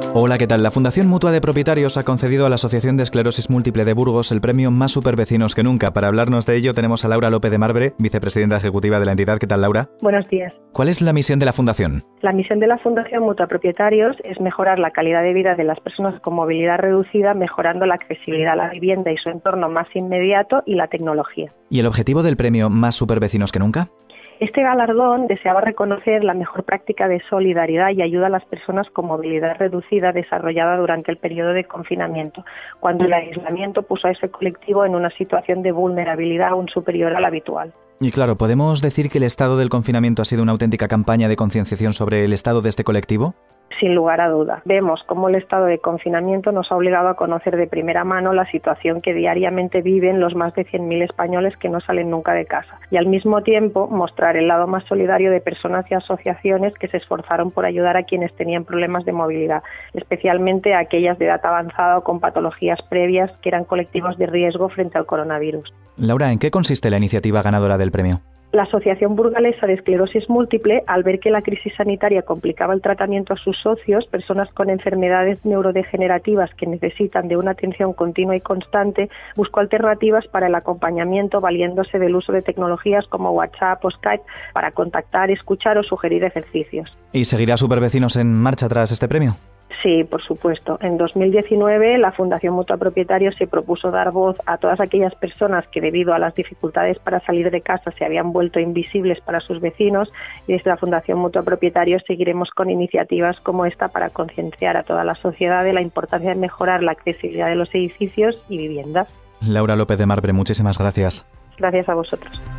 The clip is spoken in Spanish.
Hola, ¿qué tal? La Fundación Mutua de Propietarios ha concedido a la Asociación de Esclerosis Múltiple de Burgos el premio Más Supervecinos que Nunca. Para hablarnos de ello tenemos a Laura López de Marbre, vicepresidenta ejecutiva de la entidad. ¿Qué tal, Laura? Buenos días. ¿Cuál es la misión de la Fundación? La misión de la Fundación Mutua de Propietarios es mejorar la calidad de vida de las personas con movilidad reducida, mejorando la accesibilidad a la vivienda y su entorno más inmediato y la tecnología. ¿Y el objetivo del premio Más Supervecinos que Nunca? Este galardón deseaba reconocer la mejor práctica de solidaridad y ayuda a las personas con movilidad reducida desarrollada durante el periodo de confinamiento, cuando el aislamiento puso a ese colectivo en una situación de vulnerabilidad aún superior a la habitual. Y claro, ¿podemos decir que el estado del confinamiento ha sido una auténtica campaña de concienciación sobre el estado de este colectivo? Sin lugar a duda. Vemos cómo el estado de confinamiento nos ha obligado a conocer de primera mano la situación que diariamente viven los más de 100.000 españoles que no salen nunca de casa y al mismo tiempo mostrar el lado más solidario de personas y asociaciones que se esforzaron por ayudar a quienes tenían problemas de movilidad, especialmente a aquellas de edad avanzada o con patologías previas que eran colectivos de riesgo frente al coronavirus. Laura, ¿en qué consiste la iniciativa ganadora del premio? La Asociación Burgalesa de Esclerosis Múltiple, al ver que la crisis sanitaria complicaba el tratamiento a sus socios, personas con enfermedades neurodegenerativas que necesitan de una atención continua y constante, buscó alternativas para el acompañamiento valiéndose del uso de tecnologías como WhatsApp o Skype para contactar, escuchar o sugerir ejercicios. ¿Y seguirá Supervecinos en marcha tras este premio? Sí, por supuesto. En 2019, la Fundación Mutua Propietarios se propuso dar voz a todas aquellas personas que, debido a las dificultades para salir de casa, se habían vuelto invisibles para sus vecinos, y desde la Fundación Mutua Propietarios seguiremos con iniciativas como esta para concienciar a toda la sociedad de la importancia de mejorar la accesibilidad de los edificios y viviendas. Laura López de Marbre, muchísimas gracias. Gracias a vosotros.